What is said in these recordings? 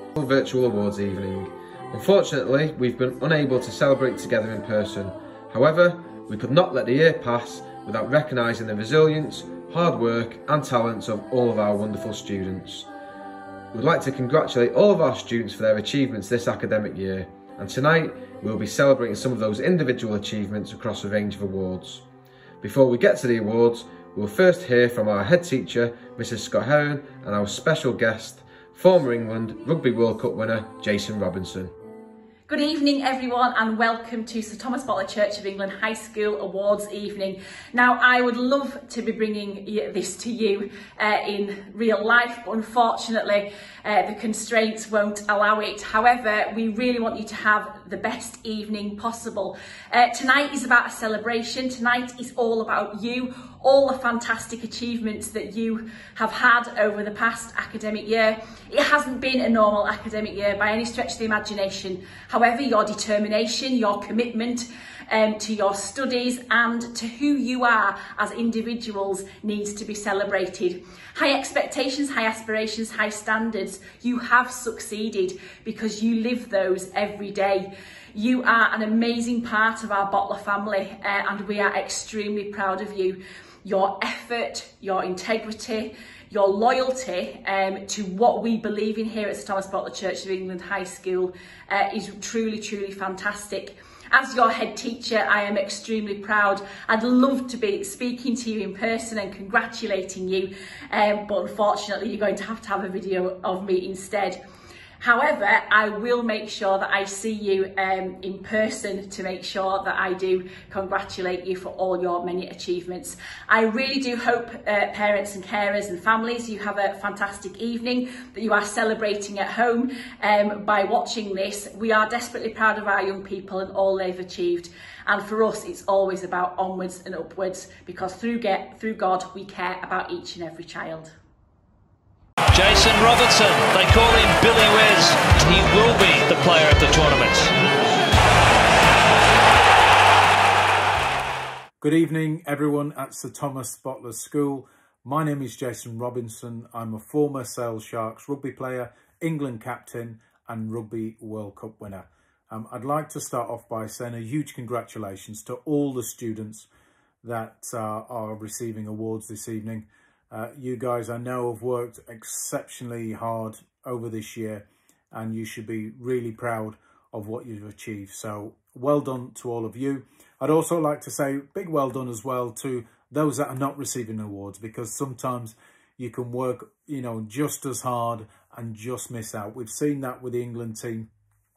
Virtual awards evening. Unfortunately, we've been unable to celebrate together in person. However, we could not let the year pass without recognising the resilience, hard work and talents of all of our wonderful students. We'd like to congratulate all of our students for their achievements this academic year, and tonight we'll be celebrating some of those individual achievements across a range of awards. Before we get to the awards, we'll first hear from our head teacher, Mrs Scott Heron, and our special guest, former England Rugby World Cup winner, Jason Robinson. Good evening everyone and welcome to Sir Thomas Boteler Church of England High School Awards evening. Now I would love to be bringing this to you in real life, but unfortunately the constraints won't allow it. However, we really want you to have the best evening possible. Tonight is about a celebration. Tonight is all about you, all the fantastic achievements that you have had over the past academic year. It hasn't been a normal academic year by any stretch of the imagination. However, your determination, your commitment to your studies and to who you are as individuals needs to be celebrated. High expectations, high aspirations, high standards. You have succeeded because you live those every day. You are an amazing part of our Boteler family and we are extremely proud of you. Your effort, your integrity, your loyalty to what we believe in here at Sir Thomas Boteler Church of England High School is truly, truly fantastic. As your head teacher, I am extremely proud. I'd love to be speaking to you in person and congratulating you, but unfortunately you're going to have a video of me instead. However, I will make sure that I see you in person to make sure that I do congratulate you for all your many achievements. I really do hope parents and carers and families, you have a fantastic evening, that you are celebrating at home by watching this. We are desperately proud of our young people and all they've achieved. And for us, it's always about onwards and upwards because through God, we care about each and every child. Jason Robinson, they call him Billy Wes. He will be the player of the tournament. Good evening everyone at Sir Thomas Boteler School. My name is Jason Robinson. I'm a former Sale Sharks rugby player, England captain and Rugby World Cup winner. I'd like to start off by saying a huge congratulations to all the students that are receiving awards this evening. You guys, I know, have worked exceptionally hard over this year and you should be really proud of what you've achieved. So well done to all of you. I'd also like to say big well done as well to those that are not receiving awards, because sometimes you can work, you know, just as hard and just miss out. We've seen that with the England team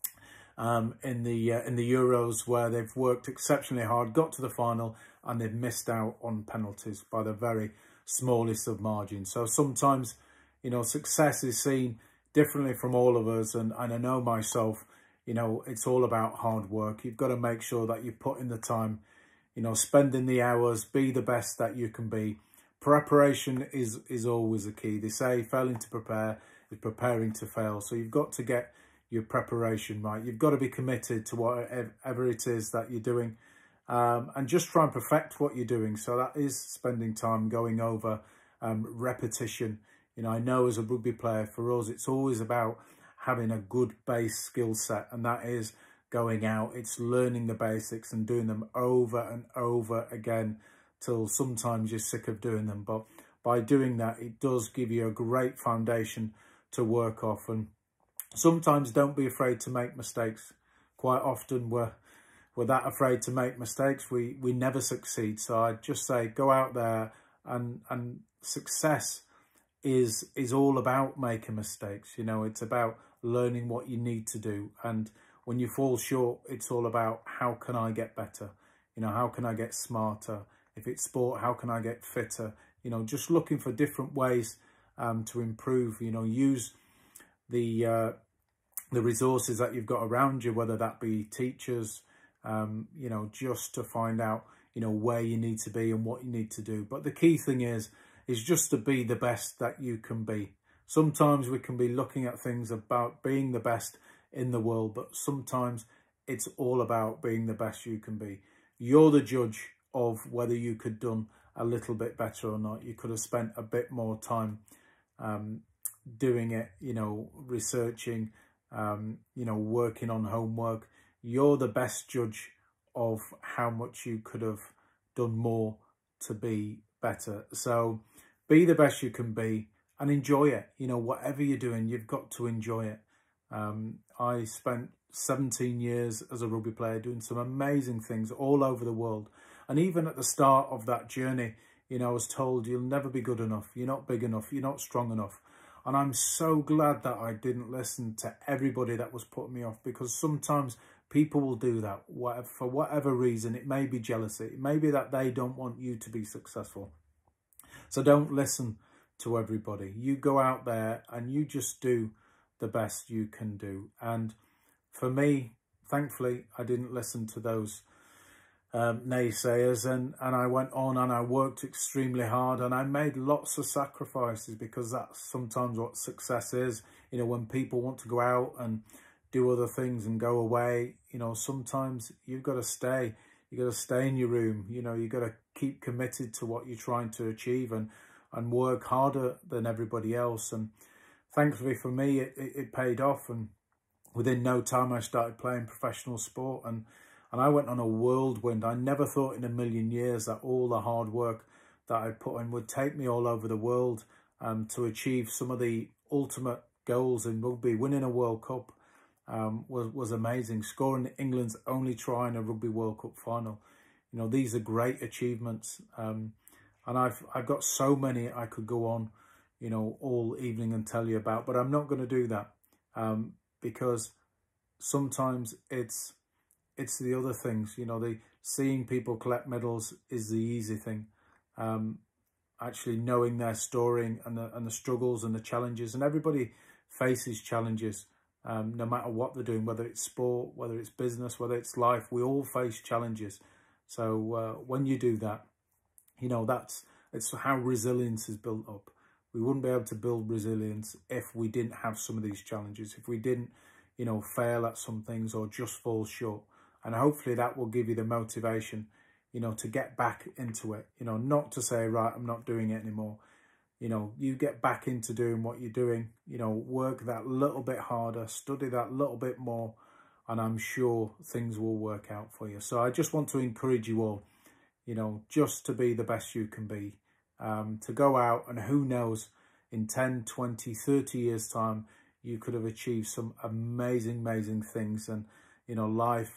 in the Euros, where they've worked exceptionally hard, got to the final and they've missed out on penalties by the very smallest of margins. So sometimes, you know, success is seen differently from all of us, and I know myself, you know, it's all about hard work. You've got to make sure that you put in the time, you know, spending the hours, be the best that you can be. Preparation is always the key. They say failing to prepare is preparing to fail. So you've got to get your preparation right. You've got to be committed to whatever it is that you're doing. And just try and perfect what you're doing. So that is spending time going over repetition. You know, I know as a rugby player, for us, it's always about having a good base skill set, and that is going out. It's learning the basics and doing them over and over again till sometimes you're sick of doing them. But by doing that, it does give you a great foundation to work off. And sometimes don't be afraid to make mistakes. Quite often we're that afraid to make mistakes, we never succeed. So I'd just say go out there, and success is all about making mistakes. You know, it's about learning what you need to do, and when you fall short, it's all about how can I get better? You know, how can I get smarter? If it's sport, how can I get fitter? You know, just looking for different ways to improve. You know, use the resources that you've got around you, whether that be teachers, you know, just to find out, you know, where you need to be and what you need to do. But the key thing is just to be the best that you can be. Sometimes we can be looking at things about being the best in the world, but sometimes it's all about being the best you can be. You're the judge of whether you could have done a little bit better or not. You could have spent a bit more time doing it, you know, researching, you know, working on homework. You're the best judge of how much you could have done more to be better. So be the best you can be and enjoy it. You know, whatever you're doing, you've got to enjoy it. I spent 17 years as a rugby player doing some amazing things all over the world. And even at the start of that journey, you know, I was told you'll never be good enough. You're not big enough. You're not strong enough. And I'm so glad that I didn't listen to everybody that was putting me off, because sometimes people will do that for whatever reason. It may be jealousy. It may be that they don't want you to be successful. So don't listen to everybody. You go out there and you just do the best you can do. And for me, thankfully, I didn't listen to those naysayers, and I went on and I worked extremely hard, and I made lots of sacrifices, because that's sometimes what success is. You know, when people want to go out and do other things and go away, you know, sometimes you've got to stay. You got to stay in your room. You know, you got to keep committed to what you're trying to achieve and work harder than everybody else. And thankfully for me, it paid off, and within no time I started playing professional sport, and I went on a whirlwind. I never thought in a million years that all the hard work that I put in would take me all over the world to achieve some of the ultimate goals in rugby. Winning a World Cup was amazing. Scoring England's only try in a Rugby World Cup final. You know, these are great achievements. And I've got so many I could go on, you know, all evening and tell you about, but I'm not going to do that because sometimes it's the other things, you know, seeing people collect medals is the easy thing. Actually knowing their story and the struggles and the challenges, and everybody faces challenges, no matter what they're doing, whether it's sport, whether it's business, whether it's life, we all face challenges. So when you do that, you know, it's how resilience is built up. We wouldn't be able to build resilience if we didn't have some of these challenges, if we didn't, you know, fail at some things or just fall short. And hopefully that will give you the motivation, you know, to get back into it, you know, not to say, right, I'm not doing it anymore. You know, you get back into doing what you're doing, you know, work that little bit harder, study that little bit more, and I'm sure things will work out for you. So I just want to encourage you all, you know, just to be the best you can be, to go out, and who knows, in 10, 20, 30 years time, you could have achieved some amazing things. And, you know, life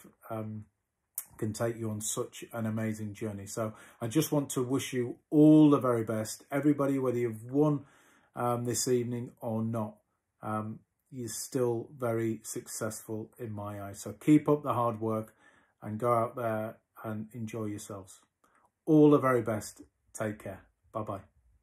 can take you on such an amazing journey. So I just want to wish you all the very best. Everybody, whether you've won this evening or not, you're still very successful in my eyes. So keep up the hard work and go out there and enjoy yourselves. All the very best. Take care. Bye-bye.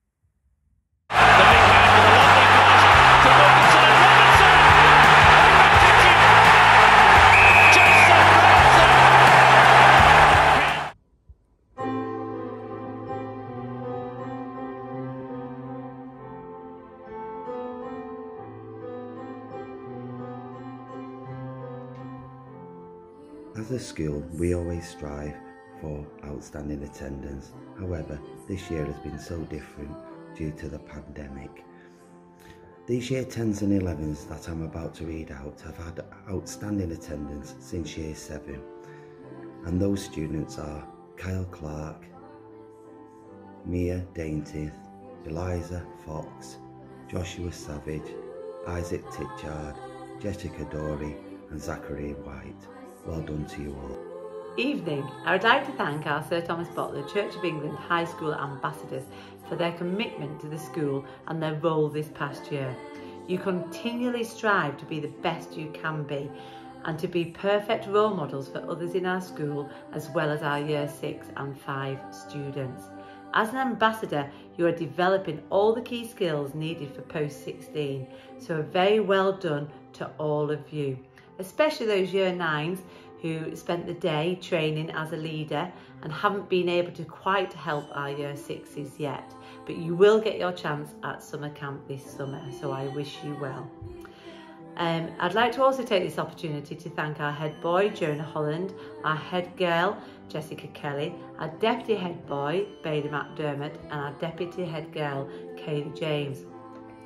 As a school, we always strive for outstanding attendance. However, this year has been so different due to the pandemic. These year 10s and 11s that I'm about to read out have had outstanding attendance since year 7. And those students are Kyle Clark, Mia Dainty, Eliza Fox, Joshua Savage, Isaac Titchard, Jessica Dory and Zachary White. Well done to you all. Evening. I would like to thank our Sir Thomas Boteler Church of England High School ambassadors for their commitment to the school and their role this past year. You continually strive to be the best you can be and to be perfect role models for others in our school as well as our year 6 and 5 students. As an ambassador, you are developing all the key skills needed for post-16, so a very well done to all of you, especially those year 9s who spent the day training as a leader and haven't been able to quite help our year 6s yet, but you will get your chance at summer camp this summer, so I wish you well. I'd like to also take this opportunity to thank our head boy, Jonah Holland, our head girl, Jessica Kelly, our deputy head boy, Bailey McDermott, and our deputy head girl, Kaylee James.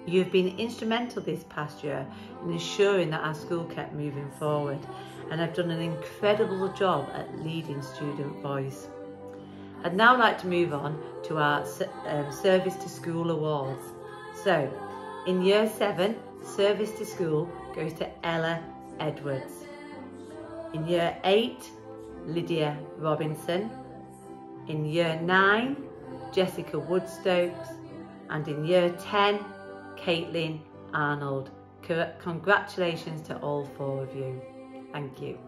You have been instrumental this past year in ensuring that our school kept moving forward and have done an incredible job at leading student voice. I'd now like to move on to our Service to School Awards. So, in Year 7, Service to School goes to Ella Edwards. In Year 8, Lydia Robinson. In Year 9, Jessica Woodstokes. And in Year 10, Caitlin Arnold. Congratulations to all 4 of you. Thank you.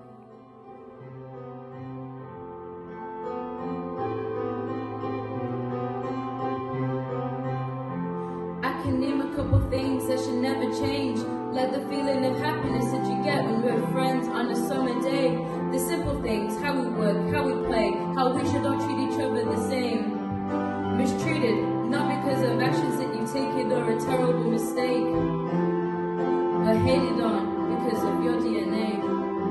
I can name a couple things that should never change, like the feeling of happiness that you get when we're friends on a summer day. The simple things, how we work, how we play, how we should all treat each other the same. Mistreated, not because of actions that you've taken or a terrible mistake, but hated on because of your DNA.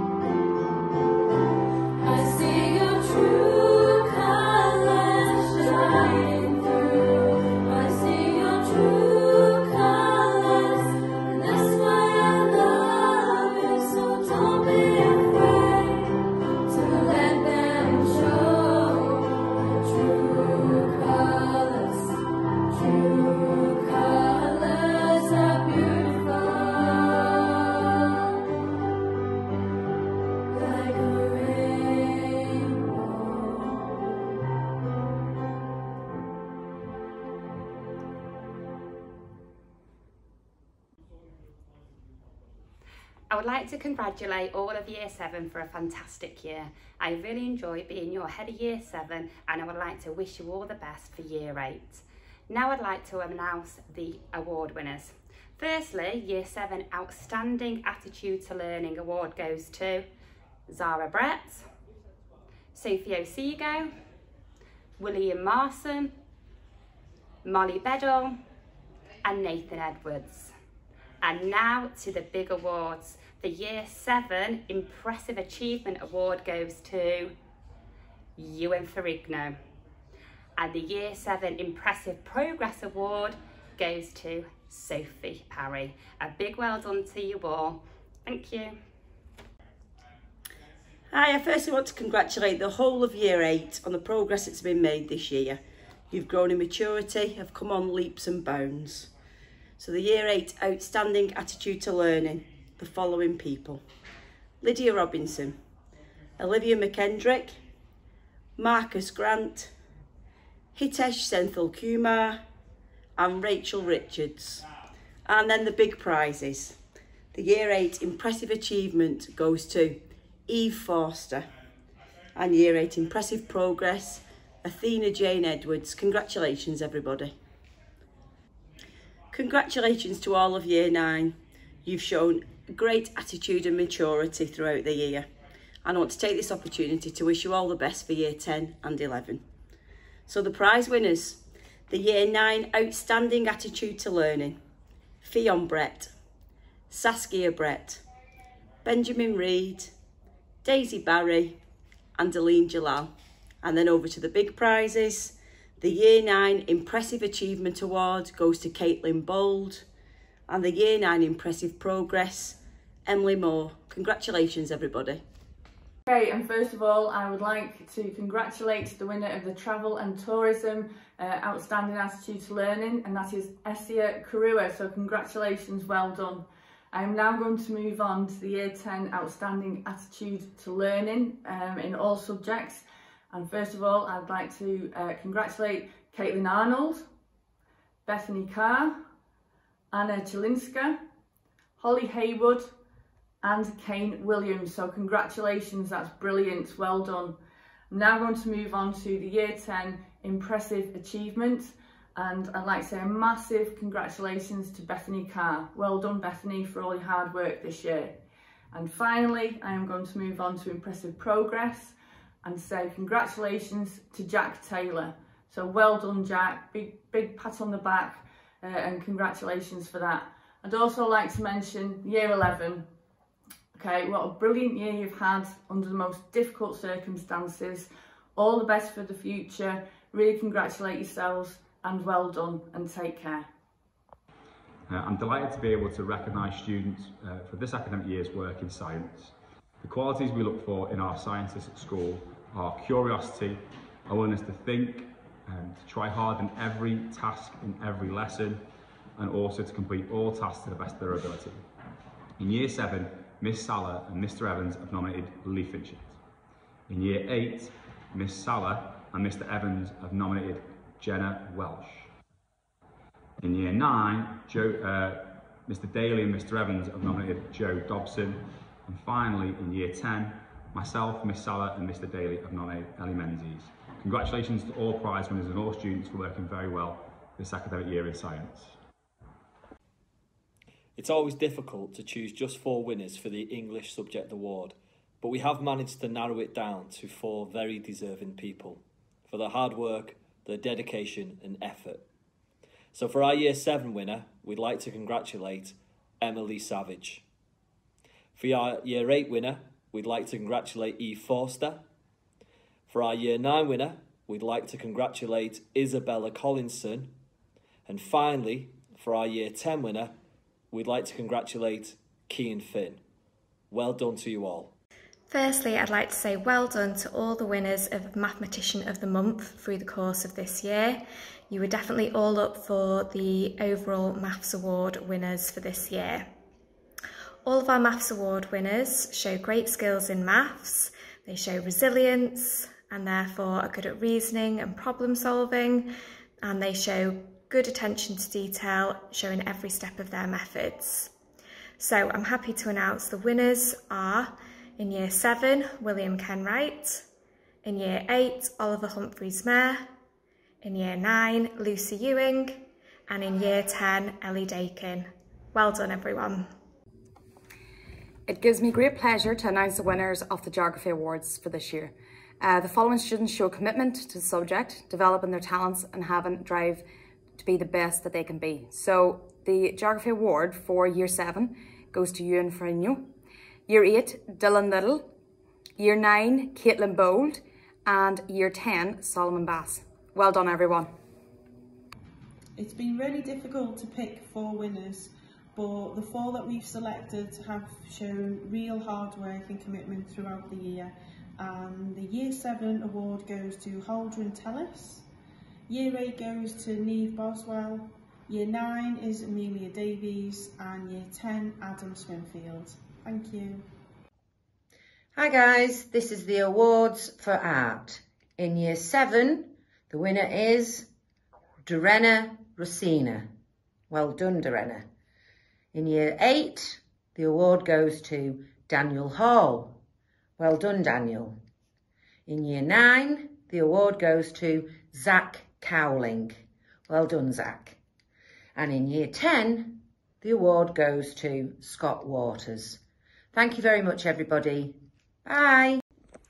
I see your true colors shining through. I see your true colors, and that's why I love you. So don't be afraid to let them show your true colors. True colors are beautiful, like a rainbow. I would like to congratulate all of Year 7 for a fantastic year. I really enjoyed being your head of Year 7, and I would like to wish you all the best for Year 8. Now I'd like to announce the award winners. Firstly, Year 7 Outstanding Attitude to Learning Award goes to Zara Brett, Sophie Osego, William Marson, Molly Bedell and Nathan Edwards. And now to the big awards. The Year 7 Impressive Achievement Award goes to Ewan Ferrigno. And the Year 7 Impressive Progress Award goes to Sophie Parry. A big well done to you all. Thank you. Hi, I firstly want to congratulate the whole of Year 8 on the progress that's been made this year. You've grown in maturity, have come on leaps and bounds. So the Year 8 Outstanding Attitude to Learning, the following people: Lydia Robinson, Olivia McKendrick, Marcus Grant, Hitesh Senthil Kumar and Rachel Richards. And then the big prizes. The Year 8 Impressive Achievement goes to Eve Forster, and Year 8 Impressive Progress, Athena Jane Edwards. Congratulations everybody. Congratulations to all of Year 9. You've shown great attitude and maturity throughout the year. And I want to take this opportunity to wish you all the best for Year 10 and 11. So the prize winners: the Year 9 Outstanding Attitude to Learning, Fionn Brett, Saskia Brett, Benjamin Reid, Daisy Barry and Aline Jalal. And then over to the big prizes. The Year 9 Impressive Achievement Award goes to Caitlin Bold, and the Year 9 Impressive Progress, Emily Moore. Congratulations everybody. Okay, and first of all I would like to congratulate the winner of the Travel and Tourism Outstanding Attitude to Learning, and that is Essia Karua. So congratulations, well done. I am now going to move on to the Year 10 Outstanding Attitude to Learning in all subjects. And first of all, I'd like to congratulate Caitlin Arnold, Bethany Carr, Anna Chelinska, Holly Haywood and Kane Williams. So congratulations, that's brilliant, well done. I'm now going to move on to the Year 10 Impressive Achievement, and I'd like to say a massive congratulations to Bethany Carr. Well done Bethany for all your hard work this year. And finally, I am going to move on to Impressive Progress and say congratulations to Jack Taylor. So well done Jack, big pat on the back and congratulations for that. I'd also like to mention Year 11. Okay, what a brilliant year you've had under the most difficult circumstances. All the best for the future. Really congratulate yourselves and well done and take care. I'm delighted to be able to recognise students for this academic year's work in science. The qualities we look for in our scientists at school are curiosity, a willingness to think, to try hard in every task in every lesson, and also to complete all tasks to the best of their ability. In Year 7, Miss Salah and Mr Evans have nominated Leaf Finches. In Year 8, Miss Salah and Mr Evans have nominated Jenna Welsh. In Year 9, Mr Daly and Mr Evans have nominated Joe Dobson. And finally, in Year 10, myself, Miss Salah and Mr Daly have nominated Ellie Menzies. Congratulations to all prize winners and all students for working very well this academic year in science. It's always difficult to choose just 4 winners for the English Subject Award, but we have managed to narrow it down to 4 very deserving people for their hard work, their dedication and effort. So for our Year 7 winner, we'd like to congratulate Emily Savage. For our Year 8 winner, we'd like to congratulate Eve Forster. For our Year 9 winner, we'd like to congratulate Isabella Collinson. And finally, for our Year 10 winner, we'd like to congratulate Cian Finn. Well done to you all. Firstly, I'd like to say well done to all the winners of Mathematician of the Month through the course of this year. You were definitely all up for the overall Maths Award winners for this year. All of our Maths Award winners show great skills in maths, they show resilience and therefore are good at reasoning and problem solving, and they show good attention to detail, showing every step of their methods. So I'm happy to announce the winners are, in Year 7, William Kenwright, in Year 8, Oliver Humphreys-Mayer, in Year 9, Lucy Ewing, and in Year 10, Ellie Dakin. Well done, everyone. It gives me great pleasure to announce the winners of the Geography Awards for this year. The following students show commitment to the subject, developing their talents and having drive to be the best that they can be. So the Geography Award for Year 7 goes to Ewan Ferrigno, Year 8, Dylan Little, Year 9, Caitlin Bold, and Year 10, Solomon Bass. Well done, everyone. It's been really difficult to pick 4 winners, but the 4 that we've selected have shown real hard work and commitment throughout the year. The Year 7 award goes to Haldren Tellis, Year 8 goes to Neve Boswell, Year 9 is Amelia Davies, and Year 10 Adam Swinfield. Thank you. Hi guys, this is the awards for art. In Year 7, the winner is Dorena Rosina. Well done, Dorena. In Year 8, the award goes to Daniel Hall. Well done, Daniel. In Year 9, the award goes to Zach Cowling. Well done, Zach. And in Year 10, the award goes to Scott Waters. Thank you very much, everybody. Bye.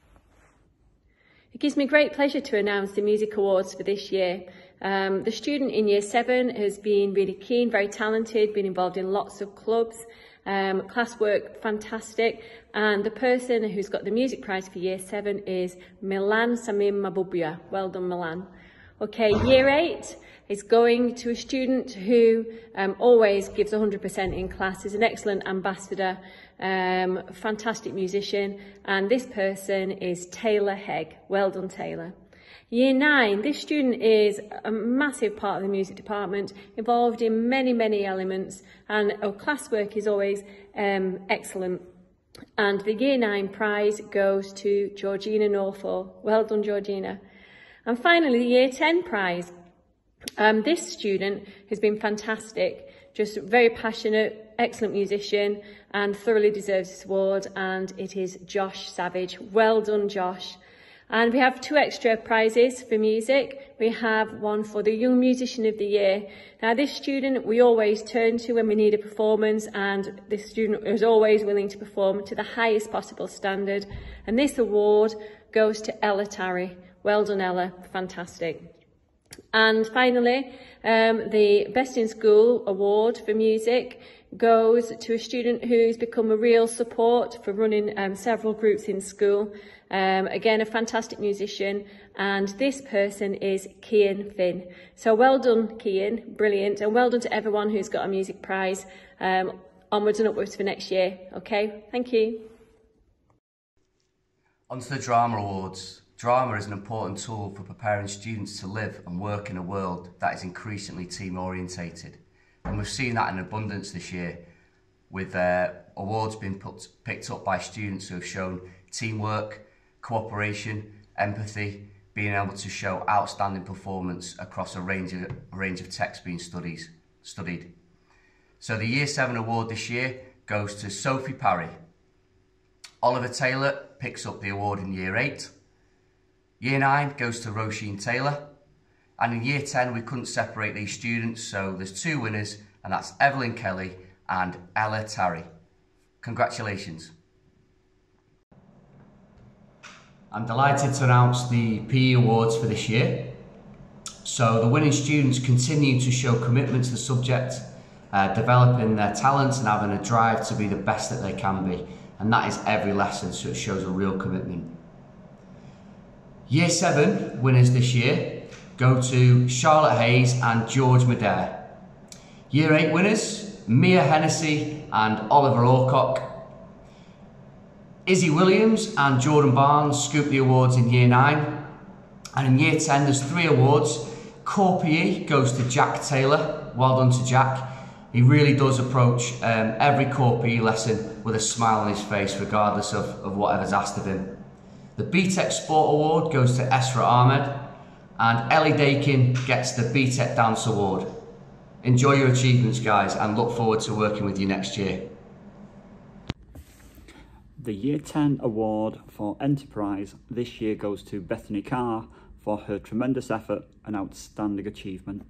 It gives me great pleasure to announce the Music Awards for this year. The student in Year 7 has been really keen, very talented, been involved in lots of clubs, classwork fantastic, and the person who's got the music prize for Year 7 is Milan Samim Mabubia. Well done, Milan. Okay, Year 8 is going to a student who always gives 100% in class, is an excellent ambassador, fantastic musician, and this person is Taylor Hegg. Well done, Taylor. Year 9, this student is a massive part of the music department, involved in many elements, and our classwork is always excellent. And the Year 9 prize goes to Georgina Northall. Well done, Georgina. And finally, the Year 10 prize. This student has been fantastic, just very passionate, excellent musician, and thoroughly deserves this award, and it is Josh Savage. Well done, Josh. And we have 2 extra prizes for music. We have one for the Young Musician of the Year. Now, this student we always turn to when we need a performance, and this student is always willing to perform to the highest possible standard. And this award goes to Ella Tarry. Well done, Ella. Fantastic. And finally, the Best in School award for music goes to a student who's become a real support for running several groups in school. Again, a fantastic musician, and this person is Kian Finn. So well done, Kian, brilliant, and well done to everyone who's got a music prize. Onwards and upwards for next year. Okay, thank you. On to the Drama Awards. Drama is an important tool for preparing students to live and work in a world that is increasingly team-orientated. And we've seen that in abundance this year, with awards being picked up by students who have shown teamwork, cooperation, empathy, being able to show outstanding performance across a range of texts being studied. So the Year 7 award this year goes to Sophie Parry. Oliver Taylor picks up the award in Year 8. Year 9 goes to Roisin Taylor. And in Year 10 we couldn't separate these students, so there's 2 winners, and that's Evelyn Kelly and Ella Tarry. Congratulations. I'm delighted to announce the PE awards for this year. So the winning students continue to show commitment to the subject, developing their talents and having a drive to be the best that they can be. And that is every lesson, so it shows a real commitment. Year 7 winners this year go to Charlotte Hayes and George Madare. Year 8 winners, Mia Hennessy and Oliver Orcock. Izzy Williams and Jordan Barnes scooped the awards in Year 9. And in Year 10 there's 3 awards. Core PE goes to Jack Taylor. Well done to Jack. He really does approach every Core PE lesson with a smile on his face, regardless of whatever's asked of him. The BTEC Sport Award goes to Esra Ahmed, and Ellie Dakin gets the BTEC Dance Award. Enjoy your achievements, guys, and look forward to working with you next year. The Year 10 award for Enterprise this year goes to Bethany Carr for her tremendous effort and outstanding achievement.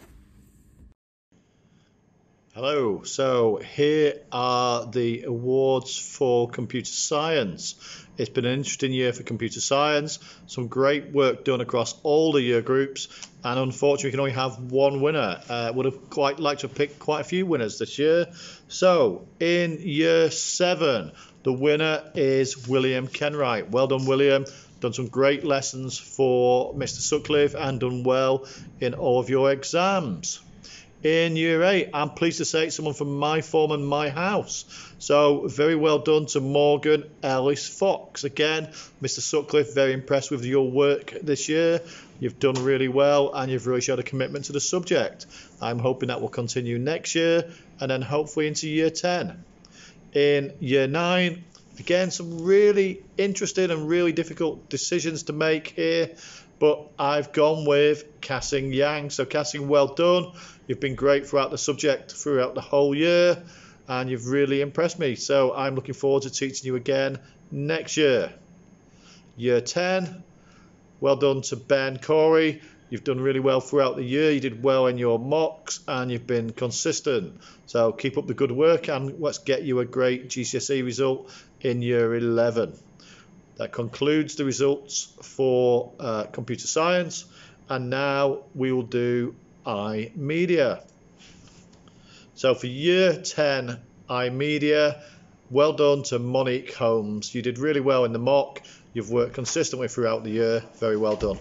Hello, so here are the awards for computer science. It's been an interesting year for computer science, some great work done across all the year groups, and unfortunately we can only have one winner. Would have quite liked to pick quite a few winners this year. So in Year 7, the winner is William Kenwright. Well done, William. Done some great lessons for Mr. Sutcliffe and done well in all of your exams. In Year 8, I'm pleased to say it's someone from my form and my house. So very well done to Morgan Ellis Fox. Again, Mr. Sutcliffe, very impressed with your work this year. You've done really well and you've really showed a commitment to the subject. I'm hoping that will continue next year and then hopefully into Year 10. In Year 9, again, some really interesting and really difficult decisions to make here, but I've gone with Cassing Yang. So Cassing, well done. You've been great throughout the subject, throughout the whole year, and you've really impressed me. So I'm looking forward to teaching you again next year. Year 10, well done to Ben Corey. You've done really well throughout the year. You did well in your mocks and you've been consistent. So keep up the good work and let's get you a great GCSE result in Year 11. That concludes the results for computer science, and now we will do iMedia. So for Year 10 iMedia, well done to Monique Holmes. You did really well in the mock. You've worked consistently throughout the year. Very well done.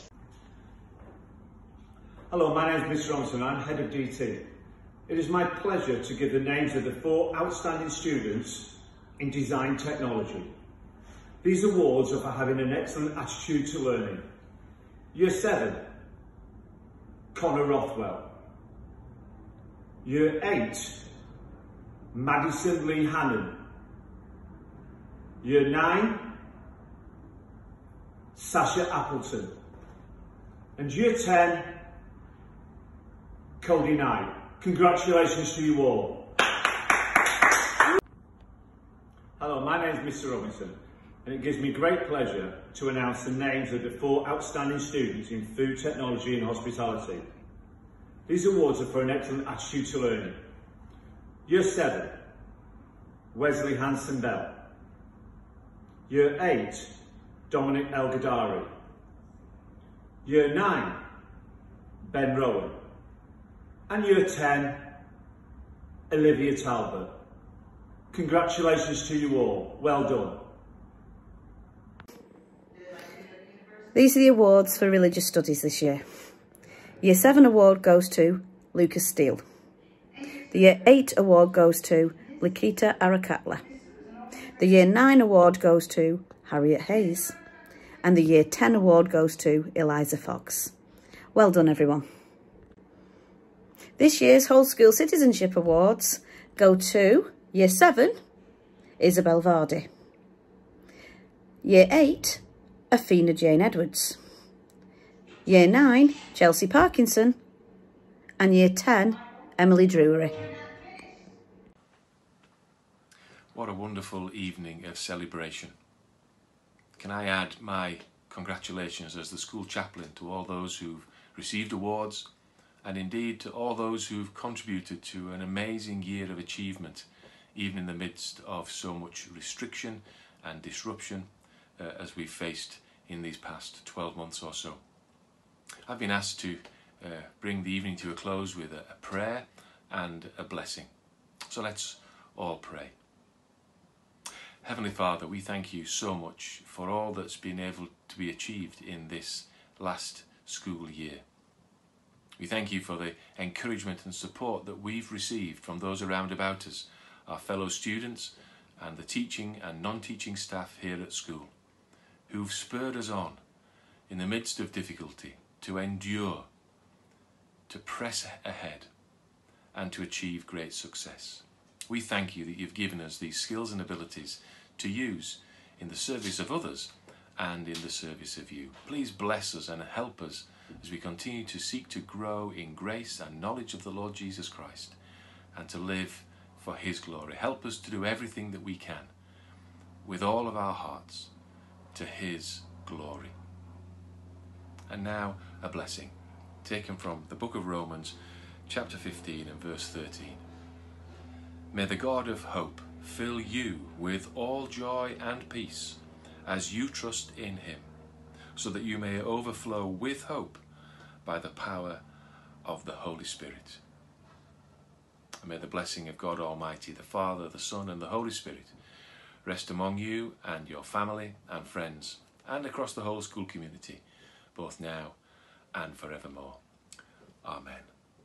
Hello, my name is Mr. Robinson. I'm Head of DT. It is my pleasure to give the names of the 4 outstanding students in design technology. These awards are for having an excellent attitude to learning. Year 7, Connor Rothwell. Year 8, Madison Lee Hannon. Year 9, Sasha Appleton. And Year 10, Cody Knight. Congratulations to you all. Hello, my name is Mr. Robinson, and it gives me great pleasure to announce the names of the 4 outstanding students in food technology and hospitality. These awards are for an excellent attitude to learning. Year 7, Wesley Hanson-Bell. Year 8, Dominic El Ghadari. Year 9, Ben Rowan. And Year 10, Olivia Talbot. Congratulations to you all. Well done. These are the awards for religious studies this year. Year 7 award goes to Lucas Steele. The Year 8 award goes to Lakita Arakatla. The Year 9 award goes to Harriet Hayes. And the Year 10 award goes to Eliza Fox. Well done, everyone. This year's Whole School Citizenship Awards go to Year 7, Isabel Vardy. Year 8, Athena Jane Edwards. Year 9, Chelsea Parkinson. And Year 10, Emily Drury. What a wonderful evening of celebration. Can I add my congratulations as the school chaplain to all those who've received awards, and indeed to all those who've contributed to an amazing year of achievement, even in the midst of so much restriction and disruption as we've faced in these past 12 months or so. I've been asked to bring the evening to a close with a prayer and a blessing. So let's all pray. Heavenly Father, we thank you so much for all that's been able to be achieved in this last school year. We thank you for the encouragement and support that we've received from those around about us, our fellow students and the teaching and non-teaching staff here at school, who've spurred us on in the midst of difficulty to endure, to press ahead and to achieve great success. We thank you that you've given us these skills and abilities to use in the service of others and in the service of you. Please bless us and help us as we continue to seek to grow in grace and knowledge of the Lord Jesus Christ and to live for his glory. Help us to do everything that we can with all of our hearts to his glory. And now a blessing taken from the book of Romans chapter 15 and verse 13. May the God of hope fill you with all joy and peace as you trust in him, so that you may overflow with hope by the power of the Holy Spirit. And may the blessing of God Almighty, the Father, the Son, and the Holy Spirit rest among you and your family and friends, and across the whole school community, both now and forevermore. Amen.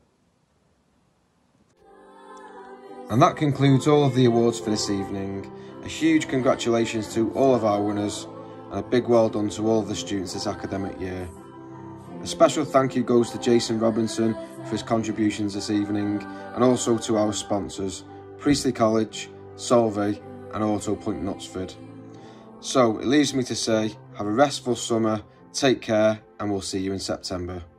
And that concludes all of the awards for this evening. A huge congratulations to all of our winners, and a big well done to all of the students this academic year. A special thank you goes to Jason Robinson for his contributions this evening, and also to our sponsors, Priestley College, Solvay and Auto Point Knutsford. So it leaves me to say, have a restful summer, take care, and we'll see you in September.